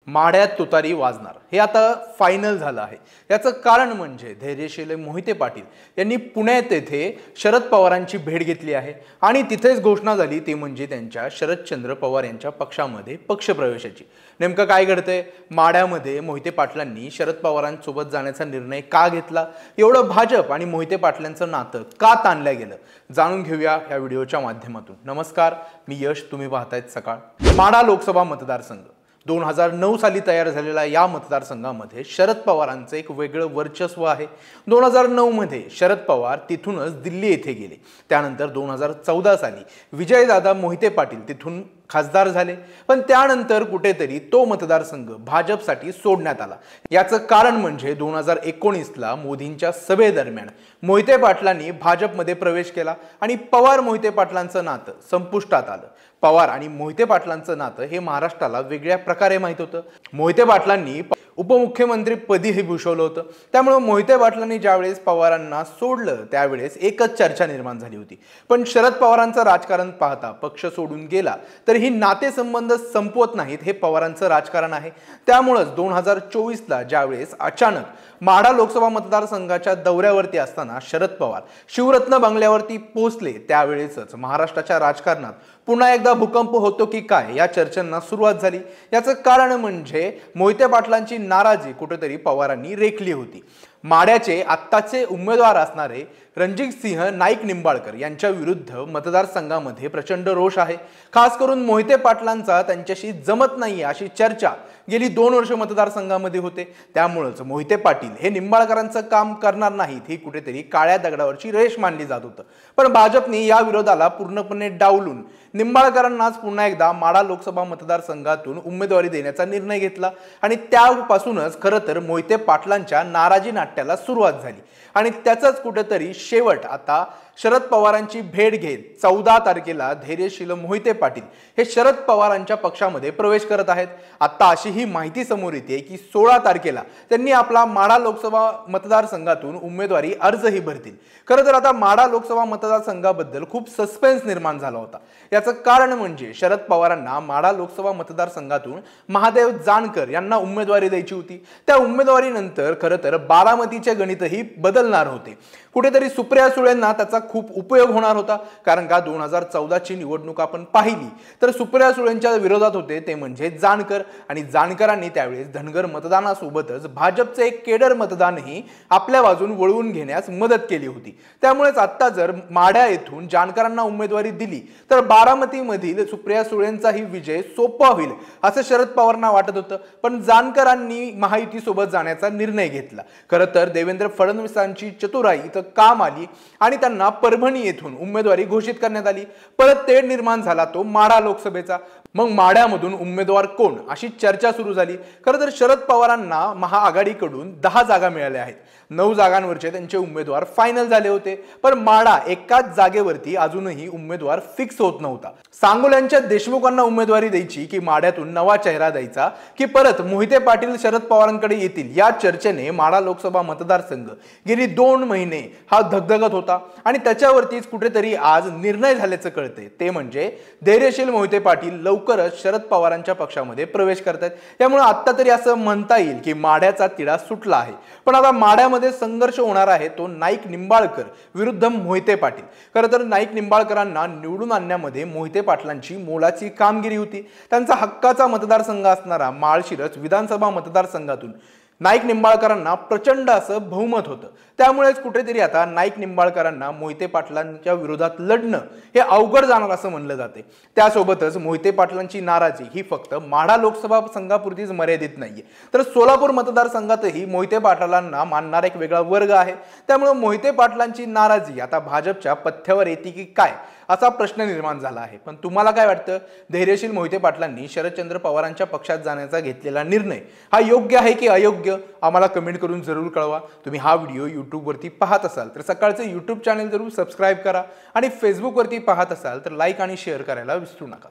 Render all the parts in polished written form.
माड्यात तुतारी वाजणार हे आता फायनल झालं आहे। याचं कारण म्हणजे धैर्यशील मोहिते पाटील यांनी पुण्यात येथे शरद पवारांची भेट घेतली आहे आणि तिथेच घोषणा झाली ती म्हणजे त्यांच्या शरदचंद्र पवार यांच्या पक्षामध्ये पक्षप्रवेशाची। नेमकं काय घडतंय, माड्यामध्ये मोहिते पाटलांनी शरद पवारांसोबत जाण्याचा निर्णय का घेतला, एवढं भाजप आणि मोहिते पाटलांचं नातं का ताणलं गेलं, जाणून घेऊया या व्हिडिओच्या माध्यमातून। नमस्कार, मी यश, तुम्ही पाहतायत सकाळ। माडा लोकसभा मतदारसंघ 2009 साली तयार झालेला या मतदारसंघामध्ये शरद पवारांचं एक वेगळं वर्चस्व आहे। 2009 मध्ये शरद पवार तिथूनच दिल्ली येथे गेले। त्यानंतर 2014 साली विजयदादा मोहिते पाटील तिथून खासदार झाले, पण त्यानंतर कुठेतरी तो मतदारसंघ भाजपसाठी सोडण्यात आला। याचं कारण म्हणजे 2019 ला मोदींच्या सभेदरम्यान मोहिते पाटलांनी भाजपमध्ये प्रवेश केला आणि पवार मोहिते पाटलांचं नातं संपुष्टात आलं। पवार आणि मोहिते पाटलांचं नातं हे महाराष्ट्राला वेगळ्या प्रकारे माहित होतं। मोहिते पाटलांनी उपमुख्यमंत्री पदी हे भूषवलं होतं, त्यामुळे मोहिते पाटलांनी ज्यावेळेस पवारांना सोडलं त्यावेळेस एकच चर्चा निर्माण झाली होती। पण शरद पवारांचं राजकारण पाहता पक्ष सोडून गेला तर ही नातेसंबंध संपवत नाहीत हे पवारांचं राजकारण आहे। त्यामुळेच 2024 ला ज्यावेळेस अचानक माढा लोकसभा मतदारसंघाच्या दौऱ्यावरती असताना शरद पवार शिवरत्न बंगल्यावरती पोहोचले त्यावेळेसच महाराष्ट्राच्या राजकारणात पुन्हा एकदा भूकंप होतो की काय या चर्चांना सुरुवात झाली। याचं कारण म्हणजे मोहिते पाटलांची नाराजी कुठेतरी पवारांनी रेखली होती। माड्याचे आत्ताचे उमेदवार असणारे रणजितसिंह नाईक निंबाळकर यांच्या विरुद्ध मतदारसंघामध्ये प्रचंड रोष आहे। खास करून मोहिते पाटलांचा त्यांच्याशी जमत नाही अशी चर्चा गेली 2 वर्ष मतदारसंघामध्ये होते। त्यामुळेच मोहिते पाटील हे निंबाळकरांचं काम करणार नाहीत ही कुठेतरी काळ्या दगडावरची रेष मानली जात होतं। पण भाजपने या विरोधाला पूर्णपणे डावलून निंबाळकरांनाच पुन्हा एकदा माढा लोकसभा मतदारसंघातून उमेदवारी देण्याचा निर्णय घेतला आणि त्यापासूनच खरं तर मोहिते पाटलांच्या नाराजी नाट्याला सुरुवात झाली आणि त्याचाच कुठेतरी शेवट आता शरद पवारांची भेट घेत 14 तारखेला धैर्यशील मोहिते पाटील हे शरद पवारांच्या पक्षामध्ये प्रवेश करत आहेत। आता अशी ही माहिती समोर येते की 16 तारखेला त्यांनी आपला माढा लोकसभा मतदारसंघातून उमेदवारी अर्जही भरतील। खरं तर आता माढा लोकसभा मतदारसंघाबद्दल खूप सस्पेन्स निर्माण झाला होता। याचं कारण म्हणजे शरद पवारांना माढा लोकसभा मतदारसंघातून महादेव जानकर यांना उमेदवारी द्यायची होती। त्या उमेदवारीनंतर खरं तर बारामतीचे गणितही बदलणार होते। कुठेतरी सुप्रिया सुळेंना त्याचा खूप उपयोग होणार होता, कारण का 2014 ची निवडणूक आपण पाहिली तर सुप्रिया सुळेंच्या विरोधात होते ते म्हणजे जानकर आणि जानकरांनी त्यावेळेस धनगर मतदानासोबतच भाजपचे एक केडर मतदानही आपल्या बाजून वळवून घेण्यास मदत केली होती। त्यामुळेच आता जर माढ्या येथून जानकरांना उमेदवारी दिली तर बारामतीमधील सुप्रिया सुळेंचाही विजय सोपा होईल असं शरद पवारांना वाटत होतं। पण जानकरांनी महायुतीसोबत जाण्याचा निर्णय घेतला। खरं तर देवेंद्र फडणवीसांची चतुराई इथं काम आली आणि त्यांना परभणी येथून उमेदवारी घोषित करण्यात आली। परत तेढ निर्माण झाला तो माढा लोकसभेचा। मग माढ्यामधून उमेदवार कोण अशी चर्चा सुरू झाली। खरं तर शरद पवारांना महाआघाडीकडून 10 जागा मिळाल्या आहेत। 9 जागांवरचे त्यांचे उमेदवार फायनल झाले होते, पण माढा एकाच जागेवरती अजूनही उमेदवार फिक्स होत नव्हता। सांगोल्यांच्या देशमुखांना उमेदवारी द्यायची की माढ्यातून नवा चेहरा द्यायचा की परत मोहिते पाटील शरद पवारांकडे येतील या चर्चेने माढा लोकसभा मतदारसंघ गेली 2 महिने हा धगधगत होता आणि त्याच्यावरतीच कुठेतरी आज निर्णय झाल्याचं कळतंय ते म्हणजे धैर्यशील मोहिते पाटील लवकरच शरद पवारांच्या पक्षामध्ये प्रवेश करतात। त्यामुळे आता तरी असं म्हणता येईल की माढ्याचा तिढा सुटला आहे। पण आता माढ्यामध्ये संघर्ष होणार आहे तो नाईक निंबाळकर विरुद्ध मोहिते पाटील। खरं तर नाईक निंबाळकरांना निवडून आणण्यामध्ये मोहिते पाटलांची मोलाची कामगिरी होती। त्यांचा हक्काचा मतदारसंघ असणारा माळशिरस विधानसभा मतदारसंघातून नाईक निंबाळकरांना प्रचंड असं बहुमत होतं। त्यामुळेच कुठेतरी आता नाईक निंबाळकरांना मोहिते पाटलांच्या विरोधात लढणं हे अवघड जाणार असं म्हणलं जाते। त्यासोबतच मोहिते पाटलांची नाराजी ही फक्त माढा लोकसभा संघापुरतीच मर्यादित नाहीये, तर सोलापूर मतदारसंघातही मोहिते पाटलांना मानणारा एक वेगळा वर्ग आहे। त्यामुळे मोहिते पाटलांची नाराजी आता भाजपच्या पथ्यावर येते की काय असा प्रश्न निर्माण झाला आहे। पण तुम्हाला काय वाटतं, धैर्यशील मोहिते पाटलांनी शरदचंद्र पवारांच्या पक्षात जाण्याचा घेतलेला निर्णय हा योग्य आहे की अयोग्य? आम्हाला कमेंट करून जरूर कळवा। तुम्ही हा व्हिडिओ YouTube वरती पाहत असाल तर सकाळचे YouTube चॅनल जरूर सबस्क्राइब करा आणि Facebook वरती पाहत असाल तर लाईक आणि शेअर करायला विसरू नका।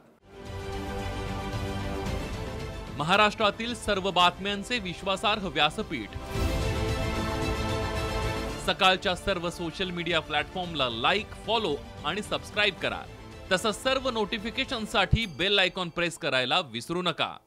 महाराष्ट्रातील सर्व बातम्यांचे विश्वासार्ह व्यासपीठ सकाळच्या सर्व सोशल मीडिया प्लॅटफॉर्मला लाईक, फॉलो आणि सबस्क्राइब करा। तसंच सर्व नोटिफिकेशनसाठी बेल आयकॉन प्रेस करायला विसरू नका।